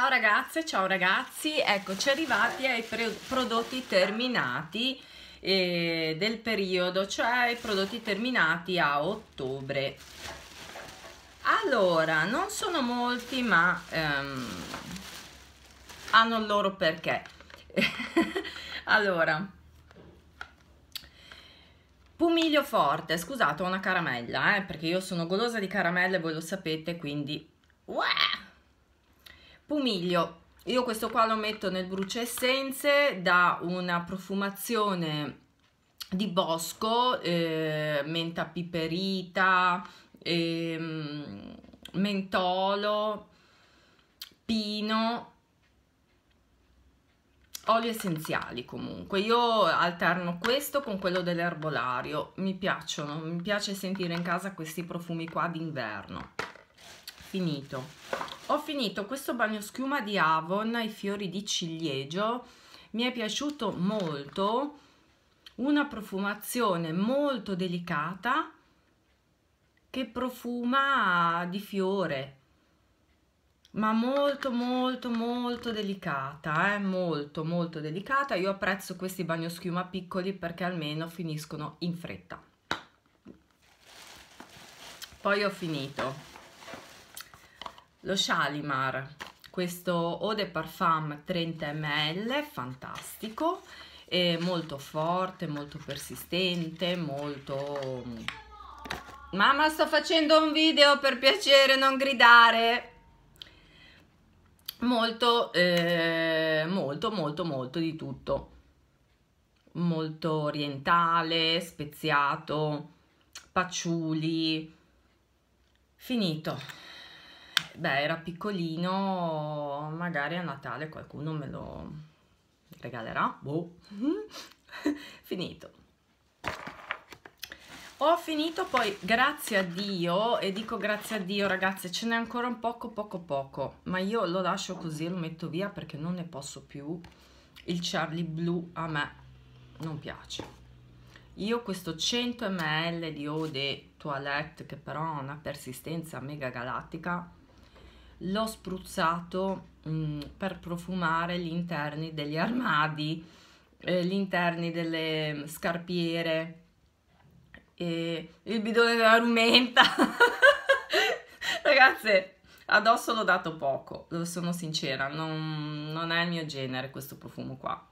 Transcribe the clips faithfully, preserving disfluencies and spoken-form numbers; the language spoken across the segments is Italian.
Ciao ragazze, ciao ragazzi, eccoci arrivati ai prodotti terminati eh, del periodo, cioè i prodotti terminati a ottobre. Allora, non sono molti, ma ehm, hanno il loro perché. Allora, Pumiglio forte, scusate, ho una caramella, eh, perché io sono golosa di caramelle, voi lo sapete, quindi... Uah! Pumiglio, io questo qua lo metto nel brucia essenze, dà una profumazione di bosco, eh, menta piperita, eh, mentolo, pino, oli essenziali. Comunque io alterno questo con quello dell'erbolario, mi piacciono, mi piace sentire in casa questi profumi qua d'inverno. Finito, ho finito questo bagnoschiuma di Avon ai fiori di ciliegio, mi è piaciuto molto, una profumazione molto delicata che profuma di fiore, ma molto molto molto delicata, eh? molto molto delicata. Io apprezzo questi bagnoschiuma piccoli perché almeno finiscono in fretta. Poi ho finito lo Shalimar, questo Eau de Parfum trenta millilitri, fantastico, è molto forte, molto persistente, molto... Mamma, sto facendo un video, per piacere non gridare! Molto, eh, molto, molto, molto di tutto. Molto orientale, speziato, patchouli. Finito. Beh, era piccolino, magari a Natale qualcuno me lo regalerà. Boh. Finito. Ho finito, poi grazie a Dio, e dico grazie a Dio ragazze, ce n'è ancora un poco poco poco, ma io lo lascio così e lo metto via perché non ne posso più. Il Charlie Blue a me non piace. Io questo cento millilitri di Eau de Toilette, che però ha una persistenza mega galattica, l'ho spruzzato mh, per profumare gli interni degli armadi, eh, gli interni delle scarpiere, e il bidone della rumenta. Ragazze, addosso l'ho dato poco, sono sincera, non, non è il mio genere questo profumo qua.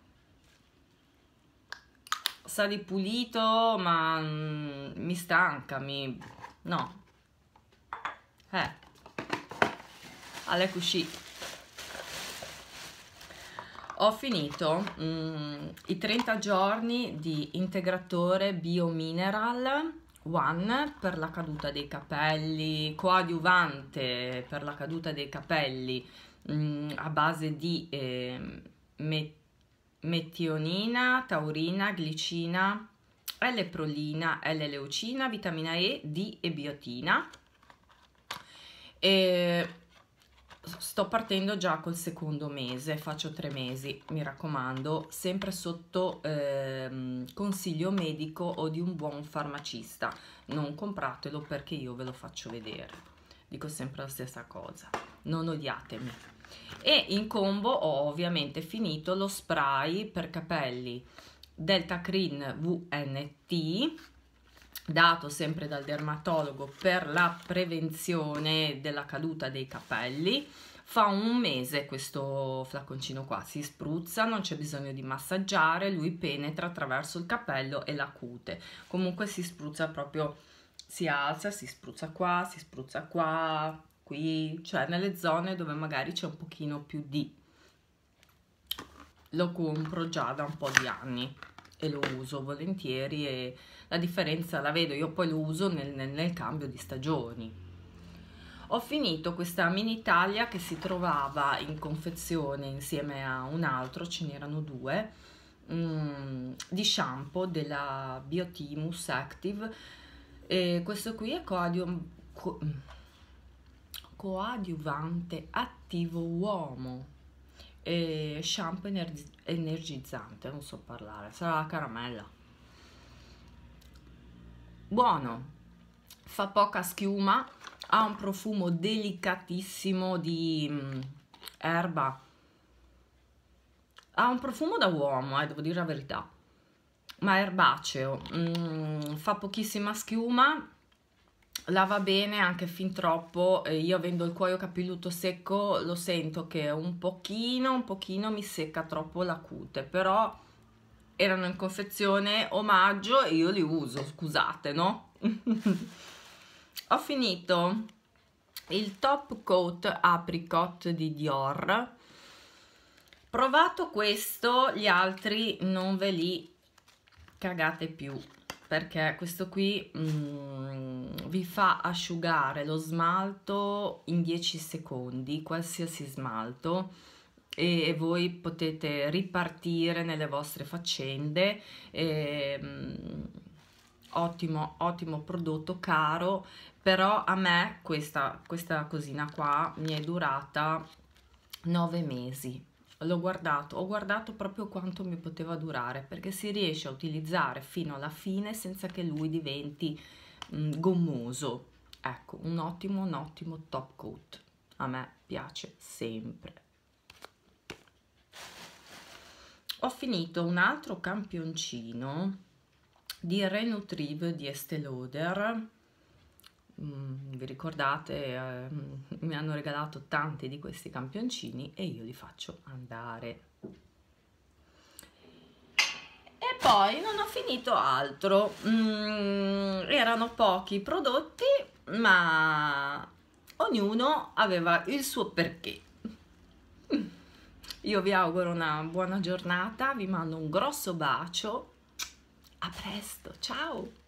Sa di pulito, ma mm, mi stanca, mi... no. Eh. Alle cuscì. Ho finito mm, i trenta giorni di integratore Biomineral One per la caduta dei capelli, coadiuvante per la caduta dei capelli mm, a base di eh, met metionina, taurina, glicina, L-prolina, L-leucina, vitamina E, D e biotina. E sto partendo già col secondo mese, faccio tre mesi, mi raccomando, sempre sotto ehm, consiglio medico o di un buon farmacista. Non compratelo perché io ve lo faccio vedere, dico sempre la stessa cosa, non odiatemi. E in combo ho ovviamente finito lo spray per capelli Delta Cream V N T, dato sempre dal dermatologo per la prevenzione della caduta dei capelli. Fa un mese questo flaconcino qua, si spruzza, non c'è bisogno di massaggiare, lui penetra attraverso il capello e la cute. Comunque si spruzza proprio, si alza, si spruzza qua, si spruzza qua, qui, cioè nelle zone dove magari c'è un pochino più di... Lo compro già da un po' di anni e lo uso volentieri e la differenza la vedo, io poi lo uso nel, nel, nel cambio di stagioni. Ho finito questa mini taglia che si trovava in confezione insieme a un altro, ce n'erano due, mm, di shampoo della Biotimus Active, e questo qui è coadiu co coadiuvante attivo uomo e shampoo energi energizzante, non so parlare, sarà la caramella. Buono, fa poca schiuma, ha un profumo delicatissimo di erba, ha un profumo da uomo, eh, devo dire la verità, ma è erbaceo, mm, fa pochissima schiuma, lava bene anche fin troppo. Eh, io avendo il cuoio capelluto secco lo sento che un pochino un pochino mi secca troppo la cute, però erano in confezione omaggio e io li uso, scusate, no? Ho finito il top coat apricot di Dior. Provato questo, gli altri non ve li cagate più, perché questo qui mm, vi fa asciugare lo smalto in dieci secondi, qualsiasi smalto, e voi potete ripartire nelle vostre faccende. E, mm, ottimo, ottimo prodotto, caro, però a me questa, questa cosina qua mi è durata nove mesi. L'ho guardato, ho guardato proprio quanto mi poteva durare, perché si riesce a utilizzare fino alla fine senza che lui diventi mh, gommoso. Ecco, un ottimo, un ottimo top coat. A me piace sempre. Ho finito un altro campioncino di Renutrieve di Estée Lauder. Mm, vi ricordate, eh, mi hanno regalato tanti di questi campioncini e io li faccio andare. E poi non ho finito altro, mm, erano pochi prodotti, ma ognuno aveva il suo perché. Io vi auguro una buona giornata, vi mando un grosso bacio, a presto, ciao!